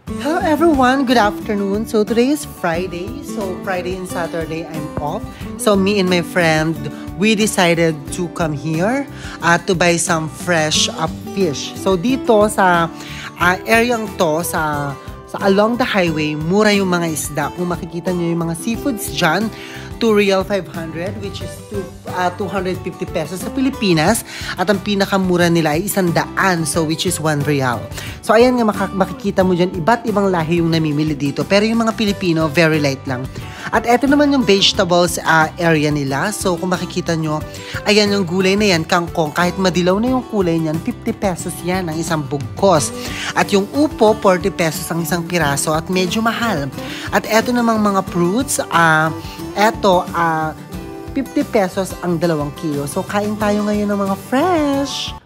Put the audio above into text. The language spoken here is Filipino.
Hello everyone, good afternoon. So today is Friday. So Friday and Saturday I'm off. So me and my friend, we decided to come here to buy some fresh fish. So dito sa areang to sa along the highway, mura yung mga isda. Kung makikita nyo yung mga seafoods dyan, 2 real 500 which is 250 pesos sa Pilipinas, at ang pinakamura nila ay 100, so which is 1 real. So ayan nga, makikita mo dyan iba't ibang lahi yung namimili dito, pero yung mga Pilipino very light lang. At eto naman yung vegetables area nila. So kung makikita nyo, ayan yung gulay na yan, kangkong, kahit madilaw na yung kulay niyan, 50 pesos yan ang isang bugkos. At yung upo, 40 pesos ang isang piraso, at medyo mahal. At eto namang mga fruits, eto, 50 pesos ang 2 kilo. So, kain tayo ngayon ng mga fresh.